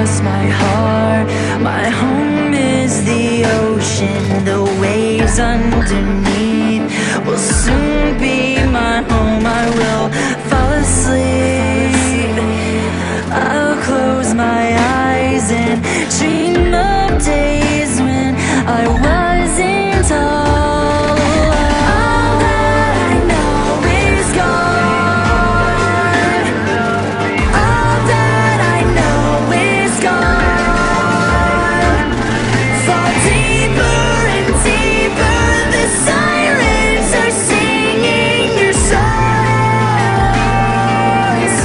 lost my heart. My home is the ocean. The waves underneath will soon be my home. I will fall asleep. I'll close my eyes and dream of days when I wasn't all that I know is gone. All that I know is gone. Fall deeper and deeper. The sirens are singing your songs.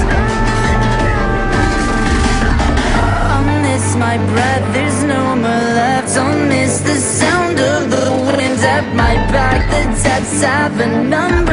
I'll miss my breath. There's no more left. I'll miss the sound of the wind at my back. The depths have a number.